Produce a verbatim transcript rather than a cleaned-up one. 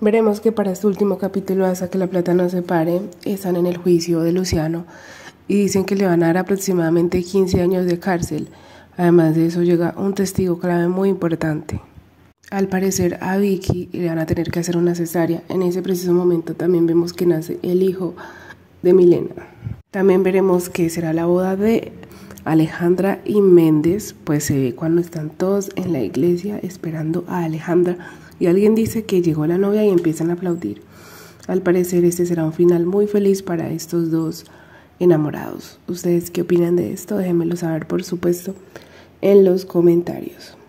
Veremos que para este último capítulo, hasta que la plata no se pare, están en el juicio de Luciano y dicen que le van a dar aproximadamente quince años de cárcel. Además de eso llega un testigo clave muy importante. Al parecer a Vicky le van a tener que hacer una cesárea. En ese preciso momento también vemos que nace el hijo de Milena. También veremos que será la boda de Alejandra y Méndez, pues se ve cuando están todos en la iglesia esperando a Alejandra y alguien dice que llegó la novia y empiezan a aplaudir. Al parecer este será un final muy feliz para estos dos enamorados. ¿Ustedes qué opinan de esto? Déjenmelo saber, por supuesto, en los comentarios.